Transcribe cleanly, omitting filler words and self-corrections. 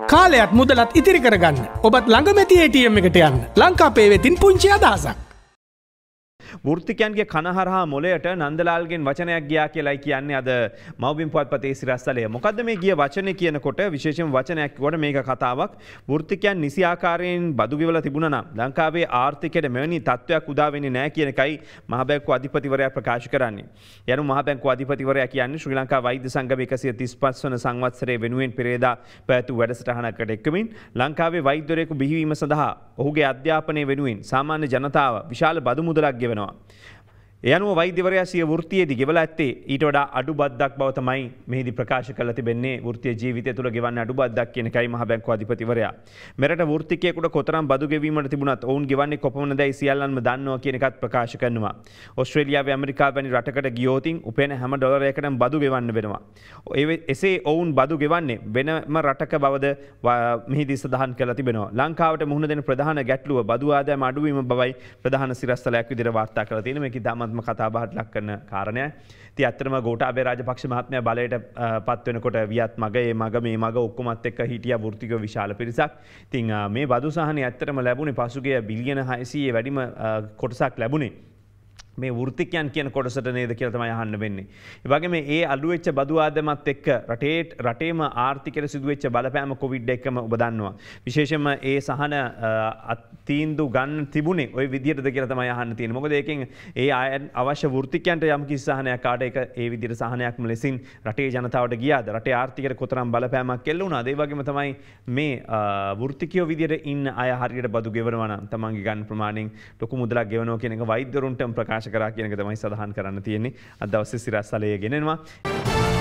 කාලයත් මුදලත් ඉතිරි කරගන්න. ඔබත් ළඟමැති ATM එකට යන්න. ලංකාපේ වෙතින් පුංචි අදහසක්. වෘත්තිකයන්ගේ කනහරහා මොලයට නන්දලාල්ගෙන් වචනයක් ගියා කියලායි කියන්නේ අද මව්බිම් පුවත්පතේ සිරස්තලය. මොකද්ද මේ ගිය වචනේ කියනකොට විශේෂම වචනයක් කිව්වට මේක කතාවක්. වෘත්තිකයන් නිසි ආකාරයෙන් බදු ගෙවලා තිබුණා නම් ලංකාවේ ආර්ථිකයට මෙවැනි තත්ත්වයක් උදා වෙන්නේ නැහැ කියන එකයි මහ බැංකුව අධිපතිවරයා ප්‍රකාශ කරන්නේ. යනු මහ බැංකුව අධිපතිවරයා කියන්නේ ශ්‍රී ලංකා වෛද්‍ය සංගම 135 වන සංවත්සරයේ වෙනුවෙන් පෙරේදා පැවැත්වූ වැඩසටහනකට එක්වමින් ලංකාවේ වෛද්‍යවරයෙකු බිහිවීම සඳහා ඔහුගේ අධ්‍යාපනය වෙනුවෙන් සාමාන්‍ය ජනතාව විශාල බදු මුදලක් ගෙවනවා. ඒ අනුව වෛද්‍යවරයා සිය වෘත්තියේදී ගෙවලා ඇත්තේ ඊට වඩා අඩු බද්දක් බව තමයි මෙහිදී ප්‍රකාශ කරලා තිබෙන්නේ. වෘත්තීය ජීවිතය තුළ ගෙවන්නේ අඩු බද්දක් කියන එකයි මහ බැංකුව අධිපතිවරයා. මෙරට වෘත්තිකයෙකුට කොතරම් බදු ගෙවීමට තිබුණත් ඔවුන් ගෙවන්නේ කොපමණදයි සියල්ලන්ම දන්නවා කියන එකත් ප්‍රකාශ කරනවා. ඕස්ට්‍රේලියාවේ ඇමරිකාව වැනි රටකට ගියොතින් උපයන හැම ඩොලරයකටම බදු ගෙවන්න වෙනවා. එසේ ඔවුන් බදු ගෙවන්නේ වෙනම රටක බවද මෙහිදී සඳහන් කරලා තිබෙනවා. ලංකාවට මුහුණ දෙන ප්‍රධාන ගැටලුව බදු ආදායම අඩුවීම බවයි ප්‍රධාන සිරස්තලයක් විදිහට වාර්තා කරලා තියෙනවා. මේක කතා බහට ලක් කරන කාරණය. ඉතින් ඇත්තටම ගෝඨාභය රාජපක්ෂ මහත්මයා බලයට පත් වෙනකොට වියත් මග මේ මග ඔක්කොමත් එක්ක හිටියා වෘත්තිකව විශාල පිරිසක්. ඉතින් මේ බදු සහනේ ඇත්තටම ලැබුණේ පසුගිය බිලියන 600 වැඩිම කොටසක් ලැබුණේ මේ වෘත්තිකයන් කියන කොටසට නේද කියලා තමයි අහන්න වෙන්නේ. ඒ වගේම මේ අඩු වෙච්ච බදු ආදායමත් එක්ක රටේම ආර්ථිකයට සිදුවෙච්ච බලපෑම කොවිඩ් එකම ඔබ දන්නවා. විශේෂයෙන්ම ඒ සහන තීන්දුව ගන්න තිබුණේ ওই විදිහටද කියලා තමයි අහන්න තියෙන්නේ. මොකද ඒකෙන් ඒ අවශ්‍ය වෘත්තිකයන්ට යම් කිසි සහනයක් ආඩ ඒක ඒ විදිහට සහනයක්ම ලෙසින් රටේ ජනතාවට ගියාද? රටේ ආර්ථිකයට කොතරම් බලපෑමක් එල්ල වුණාද? ඒ වගේම තමයි මේ වෘත්තිකයෝ විදිහට ඉන්න අය හරියට බදු ගෙවනවා නම් තමන්ගේ ගන්න ප්‍රමාණයෙන් ලොකු මුදලක් ගෙවනවා කියන එක වෛද්‍යවරුන්ටම ප්‍රකාශ කරා කියන එක තමයි සඳහන් කරන්න තියෙන්නේ. අද දවසේ සිරස්තලයේ ගෙනෙනවා.